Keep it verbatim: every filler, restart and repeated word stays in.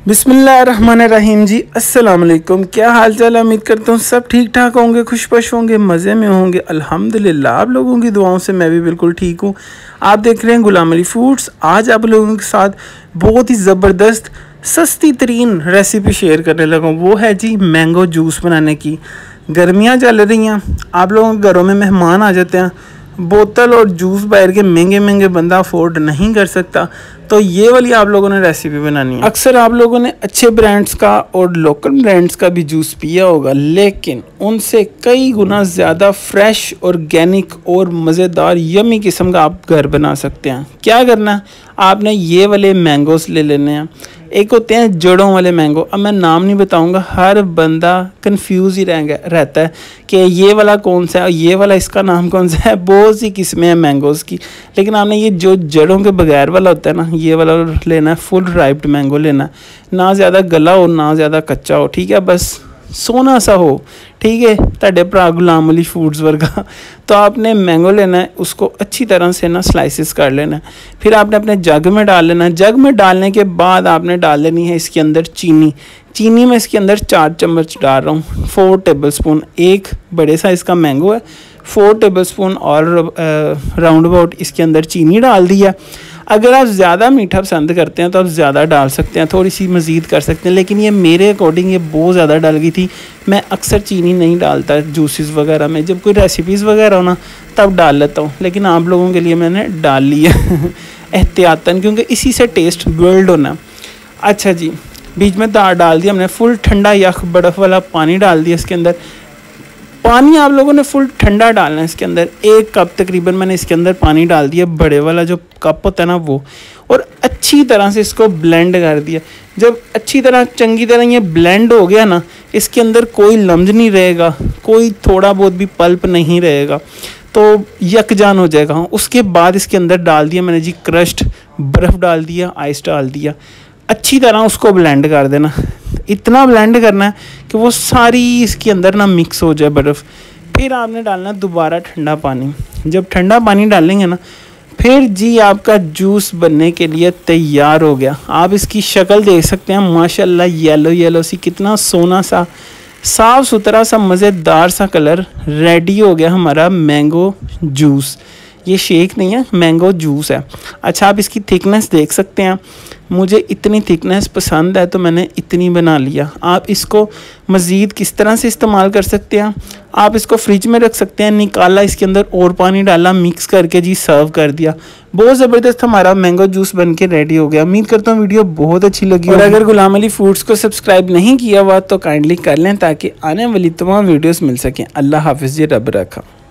बिस्मिल्लाहिर्रहमानिर्रहीम जी, अस्सलाम वालेकुम। क्या हाल चाल है? उम्मीद करता हूँ सब ठीक ठाक होंगे, खुशपश होंगे, मज़े में होंगे। अल्हम्दुलिल्लाह आप लोगों की दुआओं से मैं भी बिल्कुल ठीक हूँ। आप देख रहे हैं गुलाम अली फूड्स। आज आप लोगों के साथ बहुत ही ज़बरदस्त सस्ती तरीन रेसिपी शेयर करने लगा हूँ। वो है जी मैंगो जूस बनाने की। गर्मियाँ चल रही हैं, आप लोगों के घरों में मेहमान आ जाते हैं, बोतल और जूस बाहर के महंगे महंगे बंदा अफोर्ड नहीं कर सकता, तो ये वाली आप लोगों ने रेसिपी बनानी है। अक्सर आप लोगों ने अच्छे ब्रांड्स का और लोकल ब्रांड्स का भी जूस पिया होगा, लेकिन उनसे कई गुना ज़्यादा फ्रेश, ऑर्गेनिक और मज़ेदार यमी किस्म का आप घर बना सकते हैं। क्या करना है, आपने ये वाले मैंगोस ले लेने हैं। एक होते हैं जड़ों वाले मैंगो, अब मैं नाम नहीं बताऊंगा, हर बंदा कंफ्यूज ही रह रहता है कि ये वाला कौन सा है, ये वाला इसका नाम कौन सा है। बहुत सी किस्में हैं मैंगोज़ की, लेकिन आपने ये जो जड़ों के बगैर वाला होता है ना, ये वाला लेना है। फुल राइप्ड मैंगो लेना है, ना ज़्यादा गला हो ना ज़्यादा कच्चा हो, ठीक है, बस सोना सा हो, ठीक है, ताड़े भरा गुलाम अली फूड्स वर्गा। तो आपने मैंगो लेना है, उसको अच्छी तरह से ना स्लाइसिस कर लेना है। फिर आपने अपने जग में डाल लेना है। जग में डालने के बाद आपने डाल लेनी है इसके अंदर चीनी। चीनी में इसके अंदर चार चम्मच डाल रहा हूँ, फोर टेबल स्पून। एक बड़े साइज़ का मैंगो है, फोर टेबल स्पून और राउंड अबाउट इसके अंदर चीनी डाल दिया। अगर आप ज़्यादा मीठा पसंद करते हैं तो आप ज़्यादा डाल सकते हैं, थोड़ी सी मज़ीद कर सकते हैं, लेकिन ये मेरे अकॉर्डिंग ये बहुत ज़्यादा डाल गई थी। मैं अक्सर चीनी नहीं डालता जूसेस वगैरह में, जब कोई रेसिपीज़ वगैरह हो ना तब डाल लेता हूँ, लेकिन आप लोगों के लिए मैंने डाल लिया एहतियातन, क्योंकि इसी से टेस्ट बिल्ड होना। अच्छा जी, बीच में दाल डाल दिया हमने, फुल ठंडा यख बर्फ़ वाला पानी डाल दिया इसके अंदर। पानी आप लोगों ने फुल ठंडा डालना है इसके अंदर। एक कप तकरीबन मैंने इसके अंदर पानी डाल दिया, बड़े वाला जो कप होता है ना वो, और अच्छी तरह से इसको ब्लेंड कर दिया। जब अच्छी तरह चंगी तरह ये ब्लेंड हो गया ना, इसके अंदर कोई लम्ज नहीं रहेगा, कोई थोड़ा बहुत भी पल्प नहीं रहेगा, तो यकजान हो जाएगा। उसके बाद इसके अंदर डाल दिया मैंने जी क्रश्ड बर्फ़ डाल दिया, आइस डाल दिया। अच्छी तरह उसको ब्लेंड कर देना, इतना ब्लेंड करना है कि वो सारी इसके अंदर ना मिक्स हो जाए बर्फ़। फिर आपने डालना दोबारा ठंडा पानी। जब ठंडा पानी डालेंगे ना, फिर जी आपका जूस बनने के लिए तैयार हो गया। आप इसकी शक्ल देख सकते हैं, माशाल्लाह येलो येलो सी, कितना सोना सा साफ़ सुथरा सा मज़ेदार सा कलर। रेडी हो गया हमारा मैंगो जूस। ये शेक नहीं है, मैंगो जूस है। अच्छा, आप इसकी थिकनेस देख सकते हैं, मुझे इतनी थिकनेस पसंद है तो मैंने इतनी बना लिया। आप इसको मज़ीद किस तरह से इस्तेमाल कर सकते हैं, आप इसको फ्रिज में रख सकते हैं। निकाला, इसके अंदर और पानी डाला, मिक्स करके जी सर्व कर दिया। बहुत ज़बरदस्त हमारा मैंगो जूस बन के रेडी हो गया। उम्मीद करता हूँ वीडियो बहुत अच्छी लगी, और अगर गुलाम अली फूड्स को सब्सक्राइब नहीं किया हुआ तो काइंडली कर लें, ताकि आने वाली तमाम वीडियोज़ मिल सकें। अल्लाह हाफिज़ जी, रब रखा।